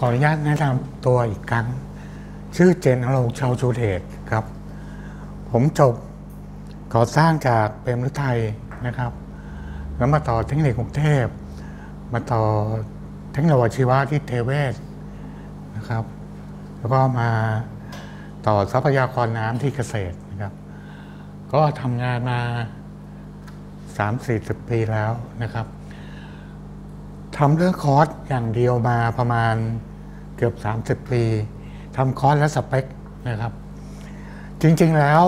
ออนุญาตแนะนำตัวอีกครั้งชื่อเจนอโลกชาวชูเดชครับผมจบก่อสร้างจากเปรมฤทัยนะครับแล้วมาต่อเทคนิคกรุงเทพมาต่อเทคโนโลยีชีวะที่เทเวศนะครับแล้วก็มาต่อทรัพยากรน้ำที่เกษตรนะครับก็ทำงานมา 30-40 ปีแล้วนะครับทำเรื่องคอร์สอย่างเดียวมาประมาณเกือบ30 ปีทำคอร์สและสเปคนะครับจริงๆแล้ว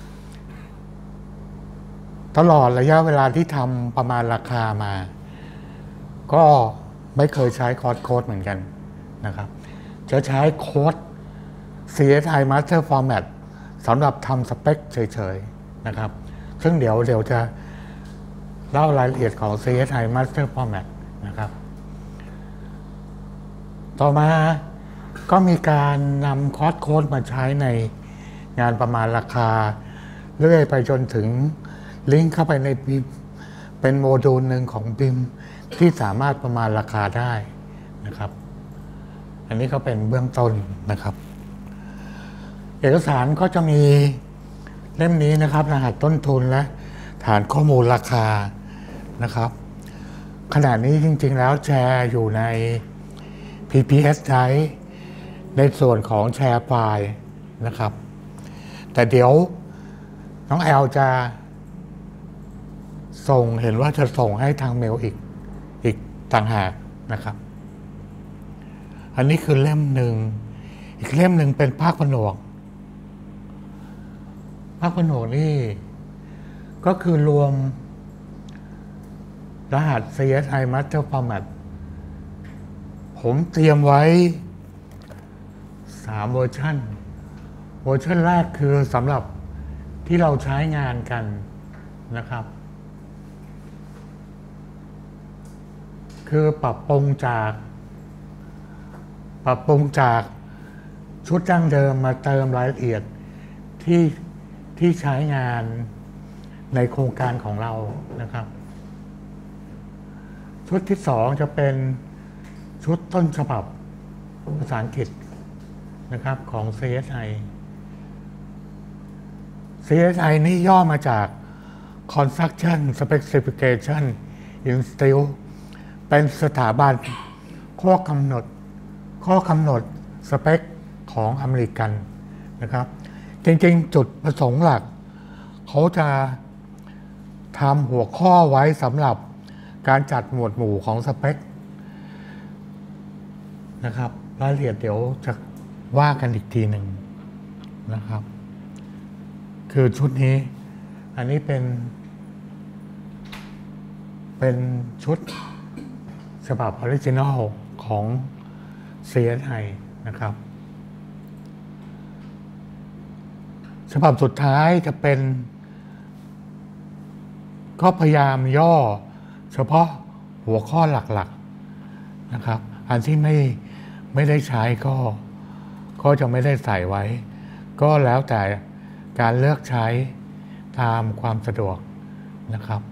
ตลอดระยะเวลาที่ทำประมาณราคามาก็ไม่เคยใช้คอร์สโค้ดเหมือนกันนะครับจะใช้โค้ด CSI Master Format สำหรับทำสเปคเฉยๆนะครับซึ่งเดี๋ยวจะเล่ารายละเอียดของ CSI Master Format นะครับต่อมาก็มีการนำคอร์สโค้ดมาใช้ในงานประมาณราคาเรื่อยไปจนถึงลิงก์เข้าไปในบิมเป็นโมดูลหนึ่งของบิมที่สามารถประมาณราคาได้นะครับอันนี้ก็เป็นเบื้องต้นนะครับเอกสารก็จะมีเล่มนี้นะครับรหัสต้นทุนและฐานข้อมูลราคานะครับขณะนี้จริงๆแล้วแชร์อยู่ใน PPS Drive ในส่วนของแชร์ไฟล์นะครับแต่เดี๋ยวน้องแอลจะส่งเห็นว่าจะส่งให้ทางเมลอีกต่างหากนะครับอันนี้คือเล่มหนึ่งอีกเล่มหนึ่งเป็นภาคผนวกนี่ก็คือรวมรหัส CSI Master Format ผมเตรียมไว้3 เวอร์ชันแรกคือสำหรับที่เราใช้งานกันนะครับคือปรับปรุงจากชุดดั้งเดิมมาเติมรายละเอียดที่ใช้งานในโครงการของเรานะครับชุดที่2จะเป็นชุดต้นฉบับภาษาอังกฤษนะครับของ CSI นี่ย่อมาจาก Construction Specification Institute เป็นสถาบันข้อกำหนดสเปคของอเมริกันนะครับจริงๆจุดประสงค์หลักเขาจะทำหัวข้อไว้สำหรับการจัดหมวดหมู่ของสเปคนะครับรายละเอียดเดี๋ยวจะว่ากันอีกทีหนึ่งนะครับคือชุดนี้อันนี้เป็นชุดฉบับออริจินัลของ CSI นะครับฉบับสุดท้ายจะเป็นก็พยายามย่อเฉพาะหัวข้อหลักๆนะครับอันที่ไม่ได้ใช้ก็จะไม่ได้ใส่ไว้ก็แล้วแต่การเลือกใช้ตามความสะดวกนะครับ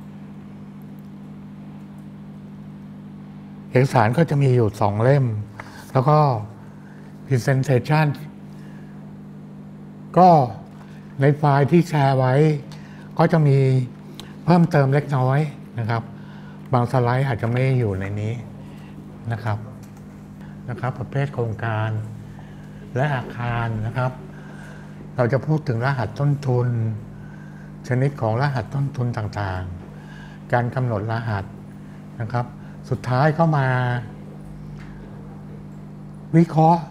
เอกสารก็จะมีอยู่2 เล่มแล้วก็ Presentation ก็ในไฟล์ที่แชร์ไว้ก็จะมีเพิ่มเติมเล็กน้อยนะครับบางสไลด์อาจจะไม่อยู่ในนี้นะครับประเภทโครงการและอาคารนะครับเราจะพูดถึงรหัสต้นทุนชนิดของรหัสต้นทุนต่างๆการกำหนดรหัสนะครับสุดท้ายก็มาวิเคราะห์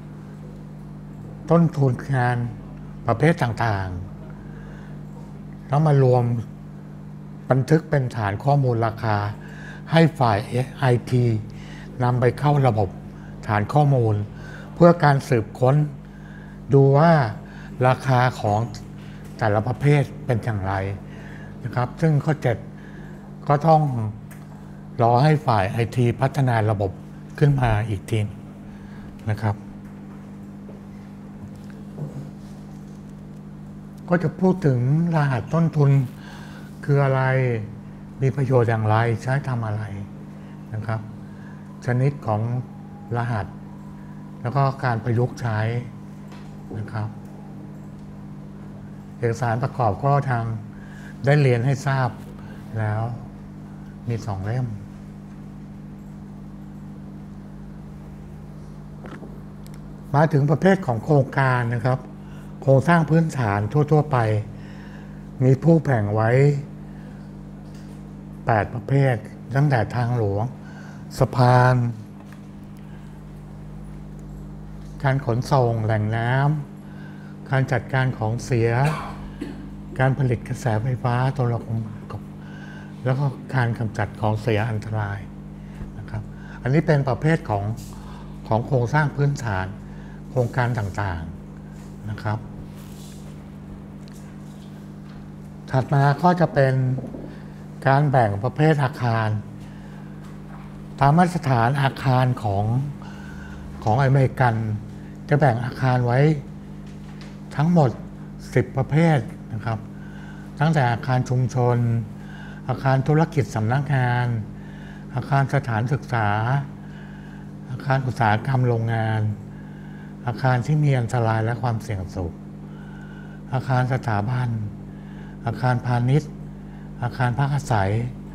ต้นทุนงานประเภทต่างๆแล้วมารวมบันทึกเป็นฐานข้อมูลราคาให้ฝ่าย IT นำไปเข้าระบบฐานข้อมูลเพื่อการสืบค้นดูว่าราคาของแต่ละประเภทเป็นอย่างไรนะครับซึ่งข้อ7ก็ต้องรอให้ฝ่าย IT พัฒนาระบบขึ้นมาอีกทีนะครับก็จะพูดถึงรหัสต้นทุนคืออะไรมีประโยชน์อย่างไรใช้ทำอะไรนะครับชนิดของรหัสแล้วก็การประยุกต์ใช้นะครับเอกสารประกอบก็ทางได้เรียนให้ทราบแล้วมี2 เล่มมาถึงประเภทของโครงการนะครับโครงสร้างพื้นฐานทั่วๆไปมีผู้แบ่งไว้8 ประเภทตั้งแต่ทางหลวงสะพานการขนส่งแหล่งน้ำการจัดการของเสียการผลิตกระแสไฟฟ้าโทรคมนาคมแล้วก็การกำจัดของเสียอันตรายนะครับอันนี้เป็นประเภทของโครงสร้างพื้นฐานโครงการต่างๆนะครับถัดมาก็จะเป็นการแบ่งประเภทอาคารตามมาตรฐานอาคารของอเมริกันจะแบ่งอาคารไว้ทั้งหมด10 ประเภทนะครับตั้งแต่อาคารชุมชนอาคารธุรกิจสำนักงานอาคารสถานศึกษาอาคารอุตสาหกรรมโรงงานอาคารที่มีอันตรายและความเสี่ยงสูงอาคารสถาบันอาคารพาณิชย์อาคารพักอาศัย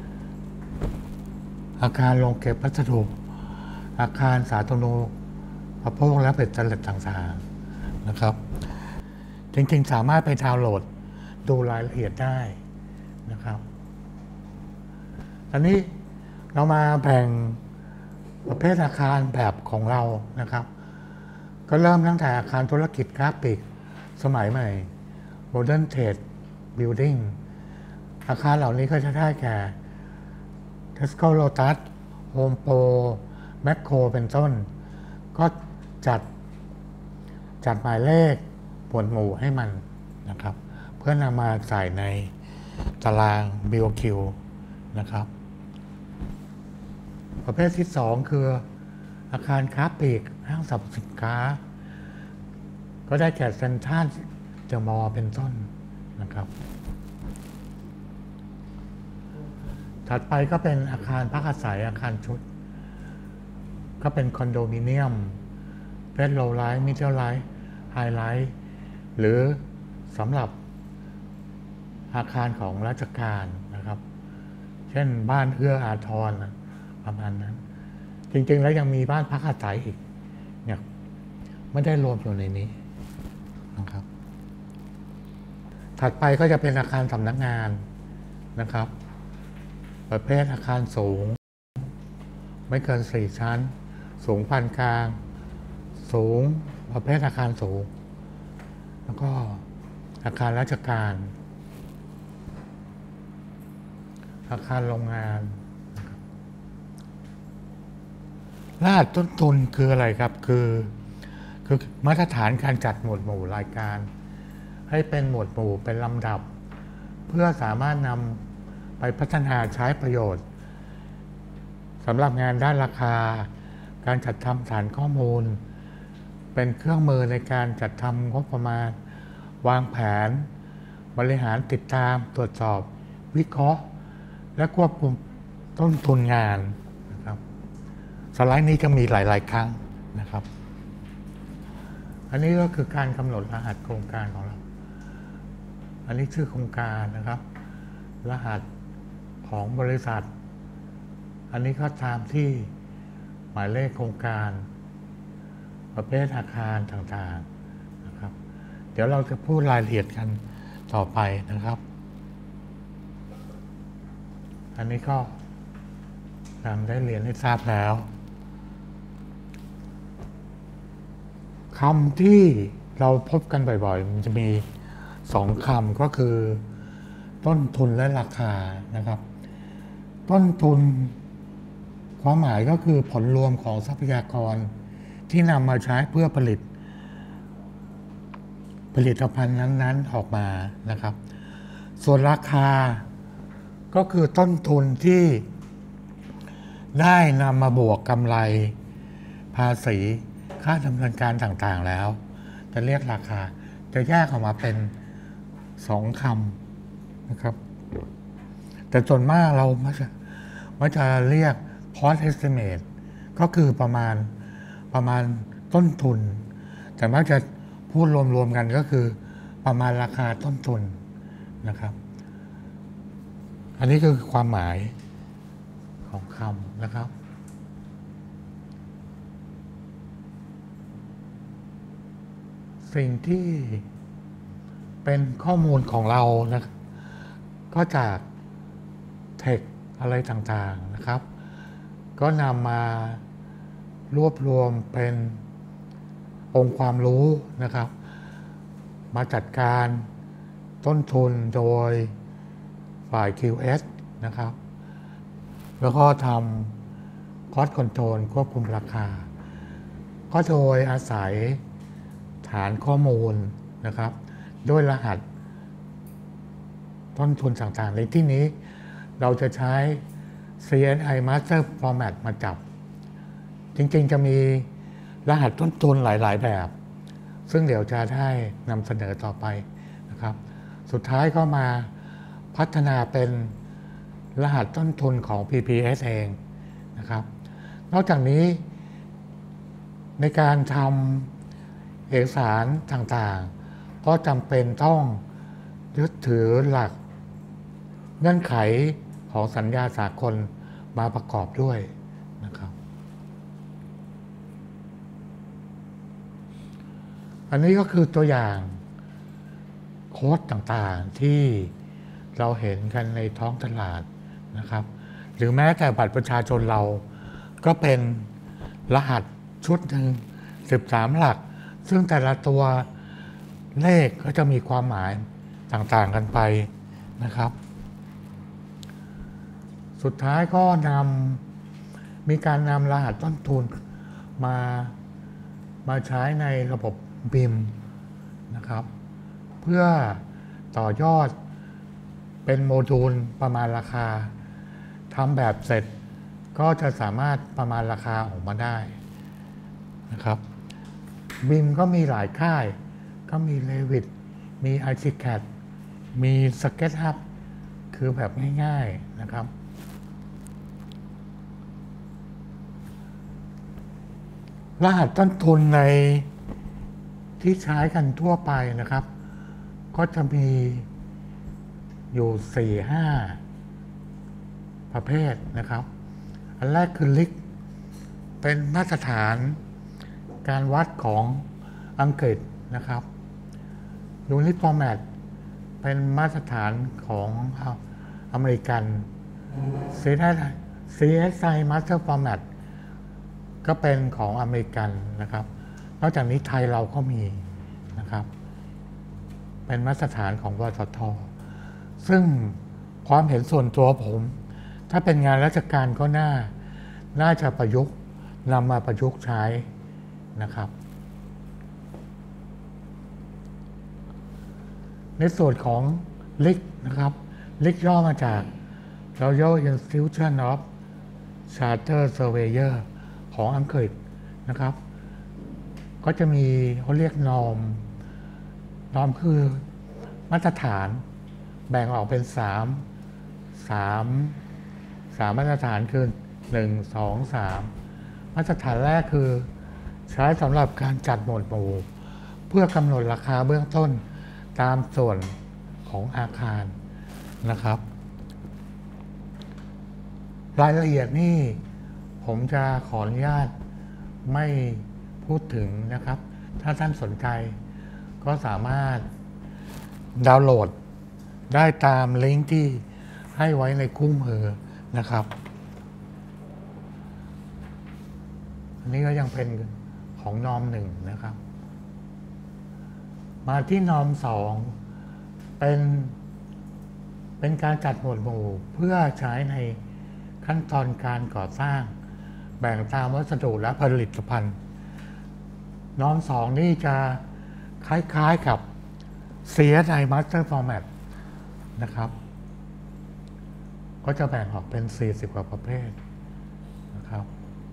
อาคารโรงเก็บพัสดุอาคารสาธารณูปโภคและเบ็ดเตล็ดต่างๆนะครับจริงๆสามารถไปดาวน์โหลดดูรายละเอียดได้นะครับตอนนี้เรามาแบ่งประเภทอาคารแบบของเรานะครับก็เริ่มตั้งแต่อาคารธุรกิจกราฟิกสมัยใหม่ Modern Trade Building อาคารเหล่านี้ก็จะได้แก่ Tesco Lotus Home Pro Macro เป็นต้นก็จัดหมายเลขหมวดหมู่ให้มันนะครับเพื่อนำมาใส่ในตาราง BOQ นะครับประเภทที่2คืออาคารค้าปลีกห้างสรรพสินค้าก็ได้แก่เซ็นทรัลเดอะมอลล์เป็นต้นนะครับถัดไปก็เป็นอาคารพักอาศัยอาคารชุดก็เป็นคอนโดมิเนียมเป็นโลว์ไลท์มิดเดิลไลท์ไฮไลท์หรือสำหรับอาคารของราชการนะครับเช่นบ้านเอื้ออาทรประมาณนั้นจริงๆแล้วยังมีบ้านพักอาศัยอีกเนี่ยไม่ได้รวมอยู่ในนี้นะครับถัดไปก็จะเป็นอาคารสำนักงานนะครับประเภทอาคารสูงไม่เกิน4 ชั้นสูงปานกลางสูงประเภทอาคารสูงแล้วก็อาคารราชการอาคารโรงงานรหัสต้นทุนคืออะไรครับคือมาตรฐานการจัดหมวดหมู่รายการให้เป็นหมวดหมู่เป็นลำดับเพื่อสามารถนำไปพัฒนาใช้ประโยชน์สำหรับงานด้านราคาการจัดทำฐานข้อมูลเป็นเครื่องมือในการจัดทำงบประมาณวางแผนบริหารติดตามตรวจสอบวิเคราะห์และควบคุมต้นทุนงานนะครับสไลด์นี้จะมีหลายๆครั้งนะครับอันนี้ก็คือการกำหนดรหัสโครงการของเราอันนี้ชื่อโครงการนะครับรหัสของบริษัทอันนี้ก็ตามที่หมายเลขโครงการประเภทอาคารต่างๆนะครับเดี๋ยวเราจะพูดรายละเอียดกันต่อไปนะครับอันนี้ก็ทางได้เรียนให้ทราบแล้วคำที่เราพบกันบ่อยๆมันจะมี2 คำก็คือต้นทุนและราคานะครับต้นทุนความหมายก็คือผลรวมของทรัพยากรที่นำมาใช้เพื่อผลิตภัณฑ์นั้นๆออกมานะครับส่วนราคาก็คือต้นทุนที่ได้นำมาบวกกำไรภาษีค่าดำเนินการต่างๆแล้วจะเรียกราคาจะแยกออกมาเป็น2 คำนะครับแต่ส่วนมากเรามักจะเรียก cost estimate ก็คือประมาณต้นทุนแต่มักจะพูดรวมๆกันก็คือประมาณราคาต้นทุนนะครับอันนี้คือความหมายของคำนะครับสิ่งที่เป็นข้อมูลของเรานะก็จากเทคอะไรต่างๆนะครับก็นำมารวบรวมเป็นองค์ความรู้นะครับมาจัดการต้นทุนโดยฝ่าย QS นะครับแล้วก็ทำ Cost Control ควบคุมราคาก็โดยอาศัยฐานข้อมูลนะครับด้วยรหัสต้นทุนต่างๆในที่นี้เราจะใช้ CSI Master Format มาจับจริงๆจะมีรหัสต้นทุนหลายๆแบบซึ่งเดี๋ยวจะได้นำเสนอต่อไปนะครับสุดท้ายก็มาพัฒนาเป็นรหัสต้นทุนของ PPS เองนะครับนอกจากนี้ในการทำเอกสารต่างๆก็จำเป็นต้องยึดถือหลักเงื่อนไขของสัญญาสากลมาประกอบด้วยนะครับอันนี้ก็คือตัวอย่างโค้ดต่างๆที่เราเห็นกันในท้องตลาดนะครับหรือแม้แต่บัตรประชาชนเราก็เป็นรหัสชุดหนึ่ง13 หลักซึ่งแต่ละตัวเลขก็จะมีความหมายต่างๆกันไปนะครับสุดท้ายก็มีการนำรหัสต้นทุนมาใช้ในระบบ BIM นะครับเพื่อต่อยอดเป็นโมดูลประมาณราคาทำแบบเสร็จก็จะสามารถประมาณราคาออกมาได้นะครับ BIM ก็มีหลายค่ายก็มี Revit มี Archicad มี SketchUp คือแบบง่ายๆนะครับรหัสต้นทุนในที่ใช้กันทั่วไปนะครับก็จะมีอยู่ 4-5 ประเภทนะครับอันแรกคือ LIC เป็นมาตรฐานการวัดของอังกฤษนะครับ Unit Format เป็นมาตรฐานของอเมริกัน CSI Master Format ก็เป็นของอเมริกันนะครับนอกจากนี้ไทยเราก็มีนะครับเป็นมาตรฐานของวสท.ซึ่งความเห็นส่วนตัวผมถ้าเป็นงานราชการก็น่าจะประยุกต์นำมาประยุกต์ใช้นะครับในส่วนของ LIC นะครับ LIC ย่อมาจาก Royal Institution of Chartered Surveyor ของอังกฤษนะครับก็จะมีเขาเรียกนอร์มคือมาตรฐานแบ่งออกเป็น3มาตรฐานคือ1 2 3มาตรฐานแรกคือใช้สำหรับการจัดหมวดหมู่เพื่อกำหนดราคาเบื้องต้นตามส่วนของอาคารนะครับรายละเอียดนี่ผมจะขออนุญาตไม่พูดถึงนะครับถ้าท่านสนใจก็สามารถดาวน์โหลดได้ตามลิงก์ที่ให้ไว้ในคู่มือนะครับอันนี้ก็ยังเป็นของนอร์ม 1นะครับมาที่นอร์ม 2เป็นการจัดหมวดหมู่เพื่อใช้ในขั้นตอนการก่อสร้างแบ่งตามวัสดุและผลิตภัณฑ์นอร์ม 2นี่จะคล้ายๆกับ CSI Master Format นะครับก็จะแบ่งออกเป็น40 กว่าประเภทนะครับ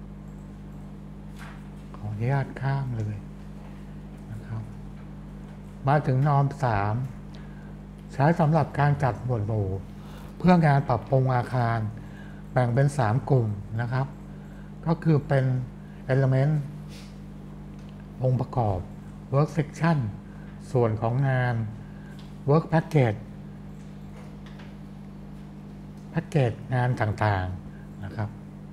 ขออนุญาตข้ามเลยนะครับมาถึงนอร์ม 3ใช้สำหรับการจัดหมวดหมู่เพื่องานปรับปรุงอาคารแบ่งเป็น3 กลุ่มนะครับก็คือเป็น Element องค์ประกอบ work section ส่วนของงาน work package งานต่างๆนะครับ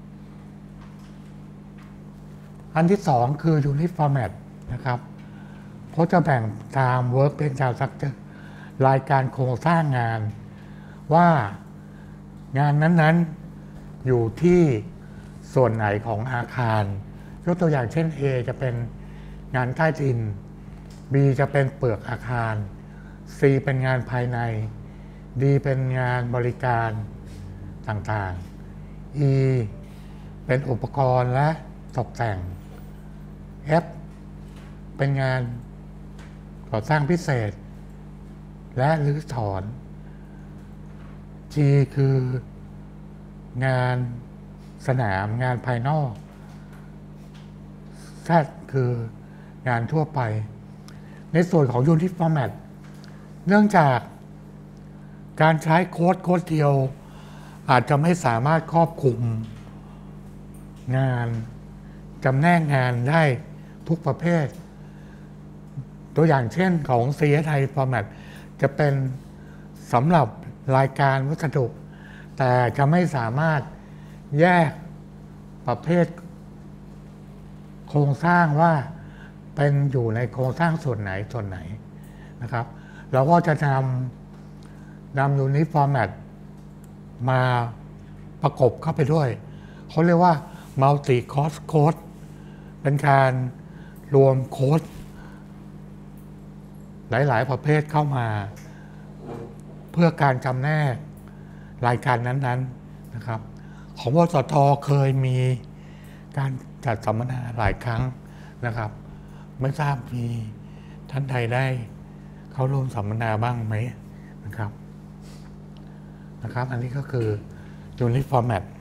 อันที่สองคือ unit format นะครับเขาจะแบ่งตาม work breakdown structure รายการโครงสร้างงานว่างานนั้นๆอยู่ที่ส่วนไหนของอาคารยกตัวอย่างเช่น A จะเป็นงานใต้ดิน B จะเป็นเปลือกอาคาร C เป็นงานภายใน D เป็นงานบริการต่างๆ E เป็นอุปกรณ์และตกแต่ง F เป็นงานก่อสร้างพิเศษและรื้อถอน G คืองานสนามงานภายนอก Z คืองานทั่วไปในส่วนของ Unit Format เนื่องจากการใช้โค้ดเดียวอาจจะไม่สามารถครอบคลุมงานจำแนกงานได้ทุกประเภทตัวอย่างเช่นของ CSI Format จะเป็นสำหรับรายการวัสดุแต่จะไม่สามารถแยกประเภทโครงสร้างว่าเป็นอยู่ในโครงสร้างส่วนไหนนะครับเราก็จะนำ Unit Format มาประกบเข้าไปด้วยเขาเรียกว่า Multi Course Code เป็นการรวมโค้ดหลายๆประเภทเข้ามาเพื่อการจำแนกรายการนั้นๆนะครับของวสทเคยมีการจัดสัมมนาหลายครั้งนะครับไม่ทราบมีท่านใดได้เข้าร่วมสัมมนาบ้างไหมนะครับอันนี้ก็คือ Unit Format